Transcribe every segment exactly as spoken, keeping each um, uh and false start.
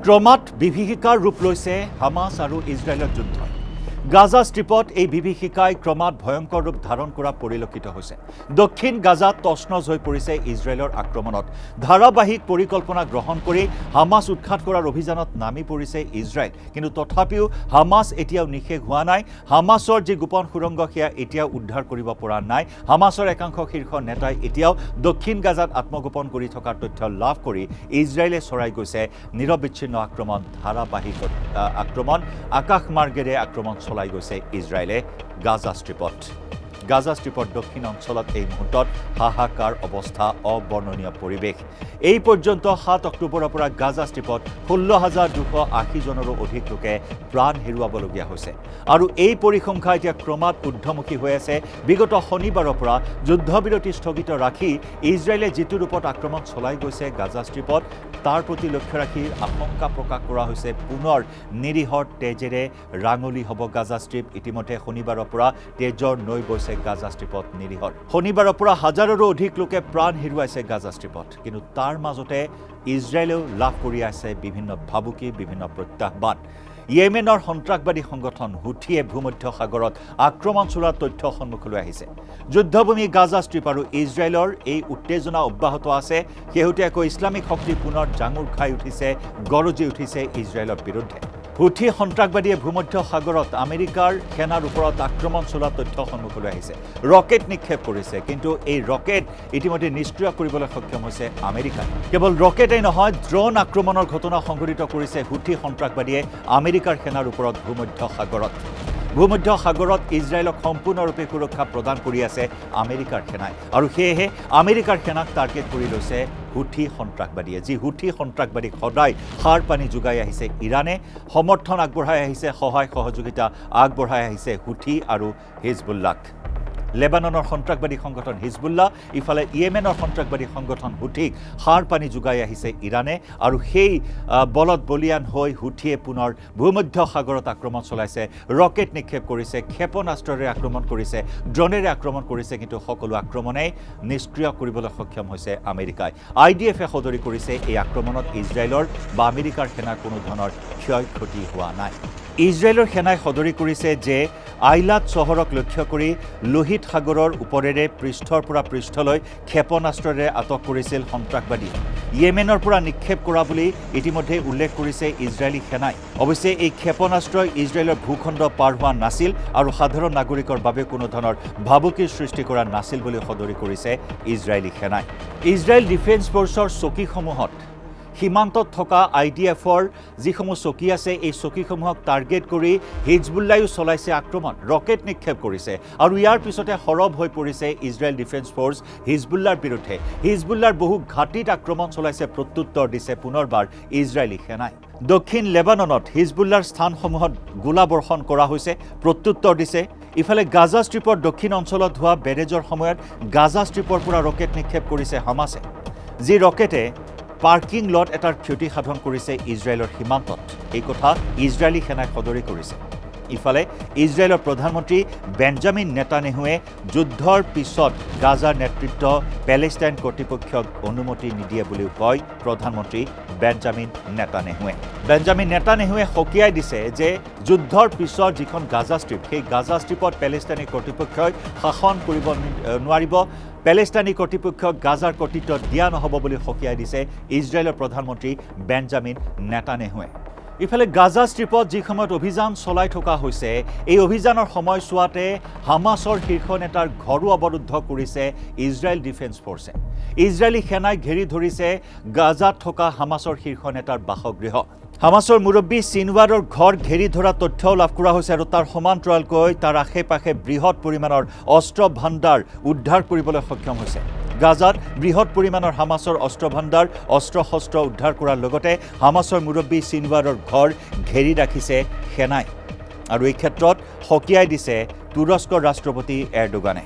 ক্ৰমাৎ বিভীষিকাৰ ৰূপ লৈছে হামাস আৰু ইজৰাইলৰ যুদ্ধ। গাজা ষ্ট্ৰিপত এই বিভীষিকাই ক্ৰমাৎ ভয়ংকৰ ৰূপ ধাৰণ কৰা পৰিলক্ষিত হৈছে। দক্ষিণ গাজাত তছনছ হৈ পৰিছে ইজৰাইলৰ আক্ৰমণত। ধাৰাবাহিক পৰিকল্পনা গ্ৰহণ কৰি হামাস উৎখাত কৰাৰ অভিযানত নামি পৰিছে ইজৰাইল। কিন্তু তথাপিও হামাস এতিয়াও নিশেষ হোৱা নাই। হামাসৰ যি গোপন সুৰংগ সেয়া এতিয়াও উদ্ধাৰ কৰিব পৰা নাই। হামাসৰ একাংশ শীৰ্ষ নেতাই এতিয়াও দক্ষিণ গাজাত আত্মগোপন কৰি থকাৰ তথ্য লাভ কৰি ইজৰাইলে চৰাই গৈছে নিৰবিচ্ছিন্ন আক্ৰমণ, ধাৰাবাহিক আক্ৰমণ, আকাশমাৰ্গেৰে আক্ৰমণ চলাই গৈছে ইজৰাইলে গাজা ষ্ট্ৰিপত। গাজা ষ্ট্ৰিপৰ দক্ষিণ অঞ্চলত এই মুহূৰ্তত হাহাকাৰ অৱস্থা, অবৰ্ণনীয় পৰিৱেশ। এই পৰ্যন্ত সাত অক্টোবৰৰ পৰা গাজা ষ্ট্ৰিপত ষোল্ল হাজাৰ দুশ আশী জনৰো অধিক লোকে প্ৰাণ হেৰুৱাবলগীয়া হৈছে আৰু এই পৰিসংখ্যা এতিয়া ক্ৰমাৎ ঊৰ্ধ্বমুখী হৈ আছে। বিগত শনিবাৰৰ পৰা যুদ্ধবিৰতি স্থগিত ৰাখি ইজৰাইলে যিটো ৰূপত আক্ৰমণ চলাই গৈছে গাজা ষ্ট্ৰিপত, তাৰ প্ৰতি লক্ষ্য ৰাখি আশংকা প্ৰকাশ কৰা হৈছে পুনৰ নিৰীহৰ তেজেৰে ৰাঙলী হ'ব গাজা ষ্ট্ৰিপ। ইতিমধ্যে শনিবাৰৰ পৰা তেজৰ নৈ বৈছে গাজা ষ্ট্ৰিপত নিৰীহৰ। শনিবাৰৰ পৰা হাজাৰৰো অধিক লোকে প্ৰাণ হেৰুৱাইছে গাজা ষ্ট্ৰিপত। কিন্তু তাৰ মাজতে ইজৰাইলেও লাভ কৰি আছে বিভিন্ন ভাবুকি, বিভিন্ন প্ৰত্যাহ্বান। ইয়েমেনৰ সন্ত্ৰাসবাদী সংগঠন হুথিয়ে ভূমধ্য সাগৰত আক্ৰমণ চলোৱাৰ তথ্য সন্মুখলৈ আহিছে। যুদ্ধভূমি গাজা ষ্ট্ৰিপ আৰু ইজৰাইলৰ এই উত্তেজনা অব্যাহত আছে। শেহতীয়াকৈ ইছলামিক শক্তি পুনৰ জাঙুৰ খাই উঠিছে, গৰজি উঠিছে ইজৰাইলৰ বিৰুদ্ধে। হুথি সন্ত্ৰাসবাদীয়ে ভূমধ্য সাগৰত আমেৰিকাৰ সেনাৰ ওপৰত আক্ৰমণ চলোৱাৰ তথ্য সন্মুখলৈ আহিছে। ৰকেট নিক্ষেপ কৰিছে, কিন্তু এই ৰকেট ইতিমধ্যে নিষ্ক্ৰিয় কৰিবলৈ সক্ষম হৈছে আমেৰিকাই। কেৱল ৰকেটেই নহয়, ড্ৰোন আক্ৰমণৰ ঘটনা সংঘটিত কৰিছে হুথি সন্ত্ৰাসবাদীয়ে আমেৰিকাৰ সেনাৰ ওপৰত ভূমধ্য সাগৰত। ভূমধ্য সাগৰত ইজৰাইলক সম্পূৰ্ণৰূপে সুৰক্ষা প্ৰদান কৰি আছে আমেৰিকাৰ সেনাই আৰু সেয়েহে আমেৰিকাৰ সেনাক টাৰ্গেট কৰি লৈছে হুথি সন্ত্ৰাসবাদীয়ে। যি হুথি সন্ত্ৰাসবাদীক সদায় সাৰ পানী যোগাই আহিছে ইৰাণে, সমৰ্থন আগবঢ়াই আহিছে, সহায় সহযোগিতা আগবঢ়াই আহিছে হুথি আৰু হিজবুল্লাক। লেবাননৰ সন্ত্ৰাসবাদী সংগঠন হিজবুল্লাহ, ইফালে ইয়েমেনৰ সন্ত্ৰাসবাদী সংগঠন হুথিক সাৰ পানী যোগাই আহিছে ইৰাণে আৰু সেই বলত বলিয়ান হৈ হুথিয়ে পুনৰ ভূমধ্য সাগৰত আক্ৰমণ চলাইছে, ৰকেট নিক্ষেপ কৰিছে, ক্ষেপণাস্ত্ৰৰে আক্ৰমণ কৰিছে, ড্ৰোনেৰে আক্ৰমণ কৰিছে। কিন্তু সকলো আক্ৰমণেই নিষ্ক্ৰিয় কৰিবলৈ সক্ষম হৈছে আমেৰিকাই। আই ডি এফে সদৰি কৰিছে এই আক্ৰমণত ইজৰাইলৰ বা আমেৰিকাৰ সেনাৰ কোনো ধৰণৰ ক্ষয় ক্ষতি হোৱা নাই। ইজৰাইলৰ সেনাই সদৰি কৰিছে যে আইলাত চহৰক লক্ষ্য কৰি লোহিত সাগৰৰ ওপৰেৰে পৃষ্ঠৰ পৰা পৃষ্ঠলৈ ক্ষেপণাস্ত্ৰৰে আটক কৰিছিল সন্ত্ৰাসবাদী। ইয়েমেনৰ পৰা নিক্ষেপ কৰা বুলি ইতিমধ্যে উল্লেখ কৰিছে ইজৰাইলী সেনাই। অৱশ্যে এই ক্ষেপণাস্ত্ৰই ইজৰাইলৰ ভূখণ্ড পাৰ হোৱা নাছিল আৰু সাধাৰণ নাগৰিকৰ বাবে কোনো ধৰণৰ ভাবুকিৰ সৃষ্টি কৰা নাছিল বুলি সদৰি কৰিছে ইজৰাইলী সেনাই। ইজৰাইল ডিফেন্স ফ'ৰ্চৰ চকীসমূহত সীমান্তত থকা আই ডি এফৰ যিসমূহ চকী আছে, এই চকীসমূহক টাৰ্গেট কৰি হিজবুল্লায়ো চলাইছে আক্ৰমণ, ৰকেট নিক্ষেপ কৰিছে আৰু ইয়াৰ পিছতে সৰব হৈ পৰিছে ইজৰাইল ডিফেন্স ফ'ৰ্চ হিজবুল্লাৰ বিৰুদ্ধে। হিজবুল্লাৰ বহু ঘাটিত আক্ৰমণ চলাইছে, প্ৰত্যুত্তৰ দিছে পুনৰবাৰ ইজৰাইলী সেনাই। দক্ষিণ লেবাননত হিজবুল্লাৰ স্থানসমূহত গোলাবৰ্ষণ কৰা হৈছে, প্ৰত্যুত্তৰ দিছে। ইফালে গাজা ষ্ট্ৰিপৰ দক্ষিণ অঞ্চলত হোৱা বেৰেজৰ সময়ত গাজা ষ্ট্ৰিপৰ পৰা ৰকেট নিক্ষেপ কৰিছে হামাছে, যি ৰকেটে পাৰ্কিং লট এটাৰ ক্ষতি সাধন কৰিছে ইজৰাইলৰ সীমান্তত। এই কথা ইজৰাইলী সেনাই সদৰি কৰিছে। ইফালে ইজৰাইলৰ প্ৰধানমন্ত্ৰী বেঞ্জামিন নেতানেহুৱে যুদ্ধৰ পিছত গাজাৰ নেতৃত্ব পেলেষ্টাইন কৰ্তৃপক্ষক অনুমতি নিদিয়ে বুলিও কয় প্ৰধানমন্ত্ৰী বেঞ্জামিন নেতানেহুৱে। বেঞ্জামিন নেতানেহুৱে সকীয়াই দিছে যে যুদ্ধৰ পিছত যিখন গাজা ষ্ট্ৰিপ, সেই গাজা ষ্ট্ৰিপত পেলেষ্টাইনী কৰ্তৃপক্ষই শাসন কৰিব নোৱাৰিব, পেলেষ্টাইনী কৰ্তৃপক্ষক গাজাৰ কৰ্তৃত্ব দিয়া নহ'ব বুলি সকীয়াই দিছে ইজৰাইলৰ প্ৰধানমন্ত্ৰী বেঞ্জামিন নেতানেহুৱে। ইফালে গাজা ষ্ট্ৰিপত যি সময়ত অভিযান চলাই থকা হৈছে, এই অভিযানৰ সময়ছোৱাতে হামাছৰ শীৰ্ষ নেতাৰ ঘৰো অৱৰুদ্ধ কৰিছে ইজৰাইল ডিফেন্স ফ'ৰ্চে। ইজৰাইলী সেনাই ঘেৰি ধৰিছে গাজাত থকা হামাছৰ শীৰ্ষ নেতাৰ বাসগৃহ। হামাছৰ মুৰব্বী চিনৱাৰৰ ঘৰ ঘেৰি ধৰা তথ্যও লাভ কৰা হৈছে আৰু তাৰ সমান্তৰালকৈ তাৰ আশে পাশে বৃহৎ পৰিমাণৰ অস্ত্ৰ ভাণ্ডাৰ উদ্ধাৰ কৰিবলৈ সক্ষম হৈছে। গাজাত বৃহৎ পৰিমাণৰ হামাছৰ অস্ত্ৰ ভাণ্ডাৰ, অস্ত্ৰ শস্ত্ৰ উদ্ধাৰ কৰাৰ লগতে হামাছৰ মুৰব্বী চিনৱাৰৰ ঘৰ ঘেৰি ৰাখিছে সেনাই আৰু এই ক্ষেত্ৰত সকীয়াই দিছে তুৰস্কৰ ৰাষ্ট্ৰপতি এৰডোগানে।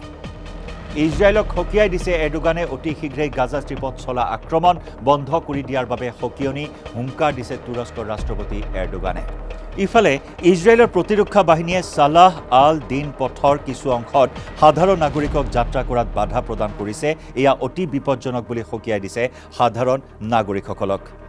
ইজৰাইলক সকীয়াই দিছে এৰডোগানে অতি শীঘ্ৰেই গাজা ষ্ট্ৰিপত চলা আক্ৰমণ বন্ধ কৰি দিয়াৰ বাবে সকীয়নি হুংকাৰ দিছে তুৰস্কৰ ৰাষ্ট্ৰপতি এৰডোগানে। ইফালে ইজৰাইলৰ প্ৰতিৰক্ষা বাহিনীয়ে সালাহ আল দিন পথৰ কিছু অংশত সাধাৰণ নাগৰিকক যাত্ৰা কৰাত বাধা প্ৰদান কৰিছে। এয়া অতি বিপজ্জনক বুলি সকীয়াই দিছে সাধাৰণ নাগৰিকসকলক।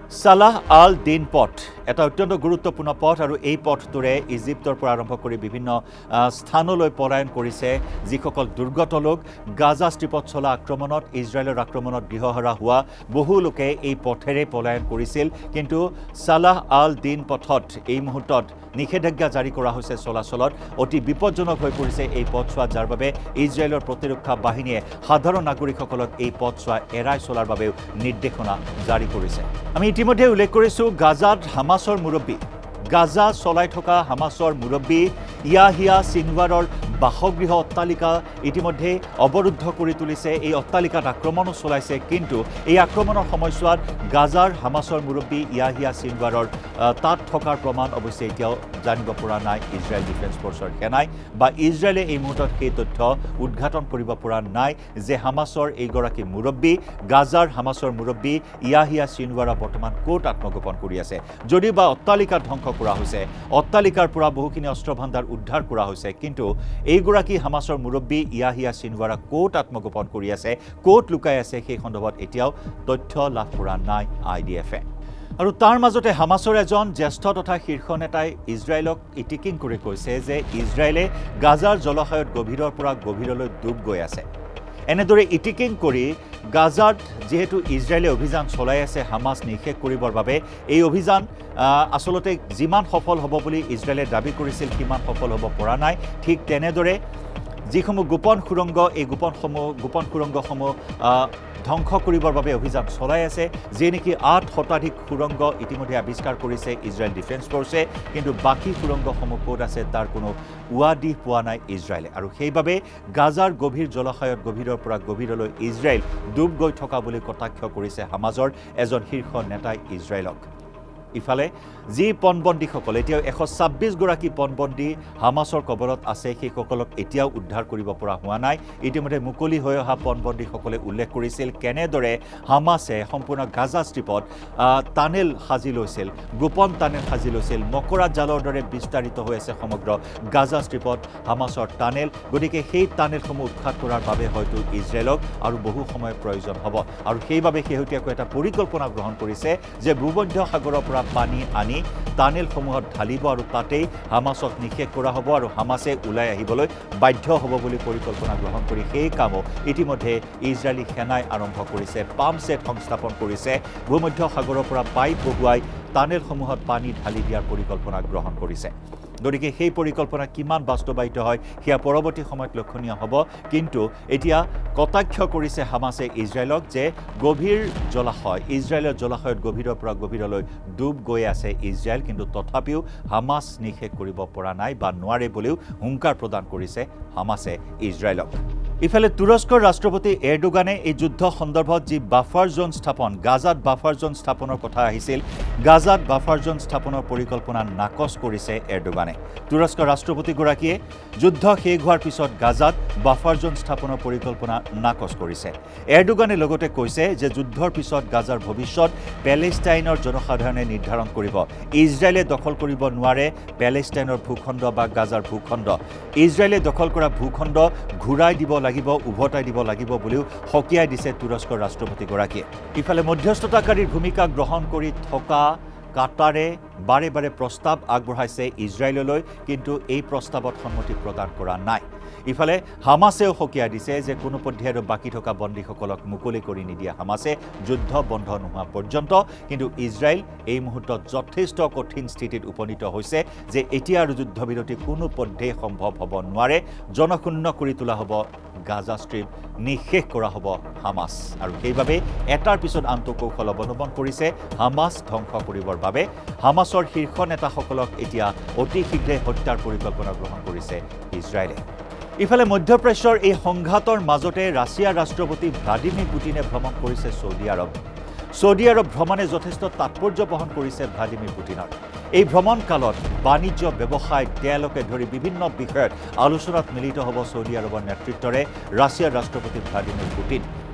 সালাহ আল দিন পথ এটা অত্যন্ত গুৰুত্বপূৰ্ণ পথ আৰু এই পথটোৰে ইজিপ্তৰ পৰা আৰম্ভ কৰি বিভিন্ন স্থানলৈ পলায়ন কৰিছে যিসকল দুৰ্গত লোক গাজা ষ্ট্ৰিপত চলা আক্ৰমণত ইজৰাইলৰ আক্ৰমণত গৃহহাৰা হোৱা বহু লোকে এই পথেৰে পলায়ন কৰিছিল কিন্তু সালাহ আল দিন পথত এই মুহূৰ্তত নিষেধাজ্ঞা জাৰি কৰা হৈছে চলাচলত অতি বিপদজনক হৈ পৰিছে এই পথছোৱা যাৰ বাবে ইজৰাইলৰ প্ৰতিৰক্ষা বাহিনীয়ে সাধাৰণ নাগৰিকসকলক এই পথছোৱা এৰাই চলাৰ বাবেও নিৰ্দেশনা জাৰি কৰিছে আমি ইতিমধ্যে উল্লেখ কৰিছোঁ গাজাত হামাছৰ মুৰব্বী গাজা চলাই থকা হামাছৰ মুৰব্বী ইয়াহিয়া চিনৱাৰৰ বাসগৃহ অট্টালিকা ইতিমধ্যে অৱৰুদ্ধ কৰি তুলিছে এই অট্টালিকাত আক্ৰমণো চলাইছে কিন্তু এই আক্ৰমণৰ সময়ছোৱাত গাজাৰ হামাছৰ মুৰব্বী ইয়াহিয়া চিনৱাৰৰ তাত থকাৰ প্ৰমাণ অৱশ্যে এতিয়াও জানিব পৰা নাই ইজৰাইল ডিফেন্স ফৰ্চৰ সেনাই বা ইজৰাইলে এই মুহূৰ্তত সেই তথ্য উদ্ঘাটন কৰিব পৰা নাই যে হামাছৰ এইগৰাকী মুৰব্বী গাজাৰ হামাছৰ মুৰব্বী ইয়াহিয়া চিনৱাৰা বৰ্তমান ক'ত আত্মগোপন কৰি আছে যদিও বা অট্টালিকা ধ্বংস কৰা হৈছে অট্টালিকাৰ পৰা বহুখিনি অস্ত্ৰ ভাণ্ডাৰ উদ্ধাৰ কৰা হৈছে কিন্তু এইগৰাকী হামাছৰ মুৰব্বী ইয়াহিয়া চিনৱাৰা ক'ত আত্মগোপন কৰি আছে ক'ত লুকাই আছে সেই সন্দৰ্ভত এতিয়াও তথ্য লাভ কৰা নাই আই ডি এফে আৰু তাৰ মাজতে হামাছৰ এজন জ্যেষ্ঠ তথা শীৰ্ষ নেতাই ইজৰাইলক ইটিকিং কৰি কৈছে যে ইজৰাইলে গাজাৰ জলাশয়ত গভীৰৰ পৰা গভীৰলৈ ডুব গৈ আছে এনেদৰে ইটিকিং কৰি গাজাত যেহেতু ইজৰাইলে অভিযান চলাই আছে হামাছ নিষেধ কৰিবৰ বাবে এই অভিযান আসলতে যিমান সফল হ'ব বুলি ইজৰাইলে দাবী কৰিছিল কিমান সফল হ'ব পৰা নাই ঠিক তেনেদৰে যিসমূহ গোপন সুৰংগ এই গোপনসমূহ গোপন সুৰংগসমূহ ধ্বংস কৰিবৰ বাবে অভিযান চলাই আছে যে নেকি আঠ শতাধিক সুৰংগ ইতিমধ্যে আৱিষ্কাৰ কৰিছে ইজৰাইল ডিফেন্স ফৰ্চে কিন্তু বাকী সুৰংগসমূহ ক'ত আছে তাৰ কোনো উৱাদি পোৱা নাই ইজৰাইলে আৰু সেইবাবে গাজাৰ গভীৰ জলাশয়ত গভীৰৰ পৰা গভীৰলৈ ইজৰাইল ডুব গৈ থকা বুলি কটাক্ষ কৰিছে হামাজৰ এজন শীৰ্ষ নেতাই ইজৰাইলক ইফালে যি পণবন্দীসকল এতিয়াও এশ ছাব্বিছ গৰাকী পণবন্দী হামাছৰ কবলত আছে সেইসকলক এতিয়াও উদ্ধাৰ কৰিব পৰা হোৱা নাই ইতিমধ্যে মুকলি হৈ অহা পণবন্দীসকলে উল্লেখ কৰিছিল কেনেদৰে হামাছে সম্পূৰ্ণ গাজা ষ্ট্ৰিপত টানেল সাজি লৈছিল গোপন টানেল সাজি লৈছিল মকৰা জালৰ দৰে বিস্তাৰিত হৈ আছে সমগ্ৰ গাজা ষ্ট্ৰিপত হামাছৰ টানেল গতিকে সেই টানেলসমূহ উৎখাত কৰাৰ বাবে হয়তো ইজৰাইলক আৰু বহু সময়ৰ প্ৰয়োজন হ'ব আৰু সেইবাবে শেহতীয়াকৈ এটা পৰিকল্পনা গ্ৰহণ কৰিছে যে ভূমধ্য সাগৰৰ পৰা পানী আনি টানেলসমূহত ঢালিব আৰু তাতেই হামাছক নিষেধ কৰা হ'ব আৰু হামাছে ওলাই আহিবলৈ বাধ্য হ'ব বুলি পৰিকল্পনা গ্ৰহণ কৰি সেই কামো ইতিমধ্যে ইজৰাইলী সেনাই আৰম্ভ কৰিছে পাম্প সেট সংস্থাপন কৰিছে ভূমধ্য সাগৰৰ পৰা পাইপ বহুৱাই টানেলসমূহত পানী ঢালি দিয়াৰ পৰিকল্পনা গ্ৰহণ কৰিছে গতিকে সেই পৰিকল্পনা কিমান বাস্তৱায়িত হয় সেয়া পৰৱৰ্তী সময়ত লক্ষণীয় হ'ব কিন্তু এতিয়া কটাক্ষ কৰিছে হামাছে ইজৰাইলক যে গভীৰ জলাশয় ইজৰাইলৰ জলাশয়ত গভীৰৰ পৰা গভীৰলৈ ডুব গৈ আছে ইজৰাইল কিন্তু তথাপিও হামাছ নিষেধ কৰিব পৰা নাই বা নোৱাৰে বুলিও হুংকাৰ প্ৰদান কৰিছে হামাছে ইজৰাইলক ইফালে তুৰস্কৰ ৰাষ্ট্ৰপতি এৰডোগানে এই যুদ্ধ সন্দৰ্ভত যি বাফাৰ জোন স্থাপন গাজাত বাফাৰ জোন স্থাপনৰ কথা আহিছিল গাজাত বাফাৰ জোন স্থাপনৰ পৰিকল্পনা নাকচ কৰিছে এৰডোগানে তুৰস্কৰ ৰাষ্ট্ৰপতিগৰাকীয়ে যুদ্ধ শেষ হোৱাৰ পিছত গাজাত বাফাৰ জোন স্থাপনৰ পৰিকল্পনা নাকচ কৰিছে এৰডোগানে লগতে কৈছে যে যুদ্ধৰ পিছত গাজাৰ ভৱিষ্যত পেলেষ্টাইনৰ জনসাধাৰণে নিৰ্ধাৰণ কৰিব ইজৰাইলে দখল কৰিব নোৱাৰে পেলেষ্টাইনৰ ভূখণ্ড বা গাজাৰ ভূখণ্ড ইজৰাইলে দখল কৰা ভূখণ্ড ঘূৰাই দিব লাগিব উভতাই দিব লাগিব বুলিও হকিয়াই দিছে তুৰস্কৰ ৰাষ্ট্ৰপতিগৰাকীয়ে ইফালে মধ্যস্থতাকাৰীৰ ভূমিকা গ্ৰহণ কৰি থকা কাটাৰে বাৰে বাৰে প্ৰস্তাৱ আগবঢ়াইছে ইজৰাইললৈ কিন্তু এই প্ৰস্তাৱত সন্মতি প্ৰদান কৰা নাই ইফালে হামাছেও হকিয়াই দিছে যে কোনো পৰ্যায়ত আৰু বাকী থকা বন্দীসকলক মুকলি কৰি নিদিয়া হামাছে যুদ্ধ বন্ধ নোহোৱা পৰ্যন্ত কিন্তু ইজৰাইল এই মুহূৰ্তত যথেষ্ট কঠিন স্থিতিত উপনীত হৈছে যে এতিয়া আৰু যুদ্ধবিৰতি কোনো পৰ্যায়ে সম্ভৱ হ'ব নোৱাৰে জনশূন্য কৰি তোলা হ'ব গাজা ষ্ট্ৰিপ নিষেধ কৰা হ'ব হামাছ আৰু সেইবাবে এটাৰ পিছত আনটো কৌশল অৱলম্বন কৰিছে হামাছ ধ্বংস কৰিবৰ বাবে হামাছৰ শীৰ্ষ নেতাসকলক এতিয়া অতি শীঘ্ৰে হত্যাৰ পৰিকল্পনা গ্ৰহণ কৰিছে ইজৰাইলে ইফালে মধ্যপ্ৰাচ্যৰ এই সংঘাতৰ মাজতে ৰাছিয়াৰ ৰাষ্ট্ৰপতি ভ্লাদিমিৰ পুটিনে ভ্ৰমণ কৰিছে ছৌদি আৰব ছৌদি আৰব ভ্ৰমণে যথেষ্ট তাৎপৰ্য বহন কৰিছে ভ্লাদিমিৰ পুটিনৰ এই ভ্ৰমণ কালত বাণিজ্য ব্যৱসায় তেলকে ধৰি বিভিন্ন বিষয়ত আলোচনাত মিলিত হ'ব ছৌদি আৰবৰ নেতৃত্বৰে ৰাছিয়াৰ ৰাষ্ট্ৰপতি ভ্লাদিমিৰ পুটিন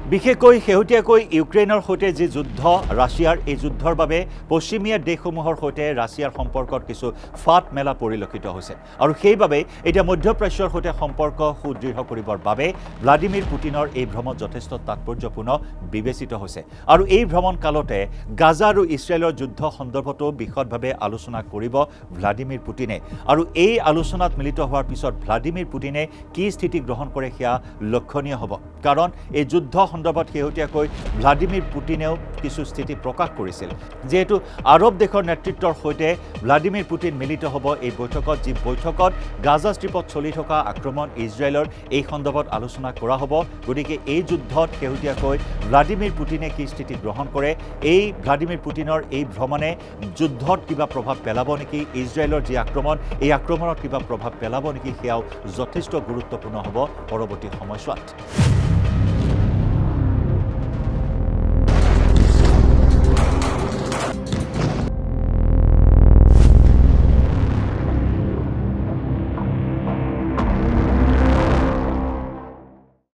বিশেষকৈ শেহতীয়াকৈ ইউক্ৰেইনৰ সৈতে যি যুদ্ধ ৰাছিয়াৰ এই যুদ্ধৰ বাবে পশ্চিমীয়া দেশসমূহৰ সৈতে ৰাছিয়াৰ সম্পৰ্কত কিছু ফাট মেলা পৰিলক্ষিত হৈছে আৰু সেইবাবে এতিয়া মধ্যপ্ৰাচ্যৰ সৈতে সম্পৰ্ক সুদৃঢ় কৰিবৰ বাবে ভ্লাদিমিৰ পুটিনৰ এই ভ্ৰমণ যথেষ্ট তাৎপৰ্যপূৰ্ণ বিবেচিত হৈছে আৰু এই ভ্ৰমণ কালতে গাজা আৰু ইছৰাইলৰ যুদ্ধ সন্দৰ্ভতো বিশদভাৱে আলোচনা কৰিব ভ্লাদিমিৰ পুটিনে আৰু এই আলোচনাত মিলিত হোৱাৰ পিছত ভ্লাদিমিৰ পুটিনে কি স্থিতি গ্ৰহণ কৰে সেয়া লক্ষণীয় হ'ব কাৰণ এই যুদ্ধ সন্দৰ্ভত শেহতীয়াকৈ ভ্লাদিমিৰ পুটিনেও কিছু স্থিতি প্ৰকাশ কৰিছিল যেহেতু আৰব দেশৰ নেতৃত্বৰ সৈতে ভ্লাদিমিৰ পুটিন মিলিত হ'ব এই বৈঠকত যি বৈঠকত গাজা ষ্ট্ৰীপত চলি থকা আক্ৰমণ ইজৰাইলৰ এই সন্দৰ্ভত আলোচনা কৰা হ'ব গতিকে এই যুদ্ধত শেহতীয়াকৈ ভ্লাদিমিৰ পুটিনে কি স্থিতি গ্ৰহণ কৰে এই ভ্লাদিমিৰ পুটিনৰ এই ভ্ৰমণে যুদ্ধত কিবা প্ৰভাৱ পেলাব নেকি ইজৰাইলৰ যি আক্ৰমণ এই আক্ৰমণত কিবা প্ৰভাৱ পেলাব নেকি সেয়াও যথেষ্ট গুৰুত্বপূৰ্ণ হ'ব পৰৱৰ্তী সময়ছোৱাত